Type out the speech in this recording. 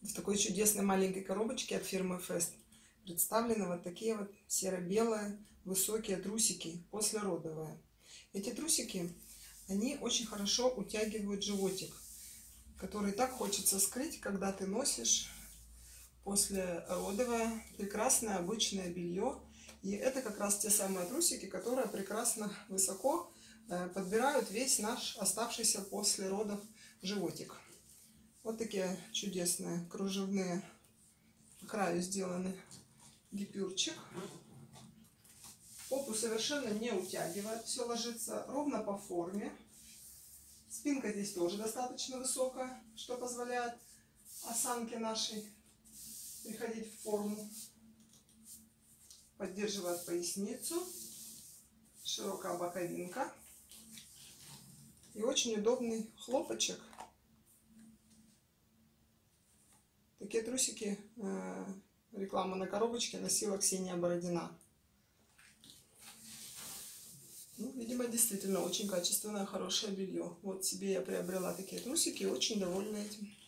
В такой чудесной маленькой коробочке от фирмы Fest представлены вот такие вот серо-белые высокие трусики послеродовые. Эти трусики, они очень хорошо утягивают животик, который так хочется скрыть, когда ты носишь послеродовое прекрасное обычное белье. И это как раз те самые трусики, которые прекрасно высоко подбирают весь наш оставшийся после родов животик. Вот такие чудесные кружевные, по краю сделаны гипюрчик. Попу совершенно не утягивает, все ложится ровно по форме. Спинка здесь тоже достаточно высокая, что позволяет осанке нашей приходить в форму. Поддерживает поясницу, широкая боковинка и очень удобный хлопочек. Такие трусики, реклама на коробочке, носила Ксения Бородина. Ну, видимо, действительно очень качественное, хорошее белье. Вот себе я приобрела такие трусики и очень довольна этим.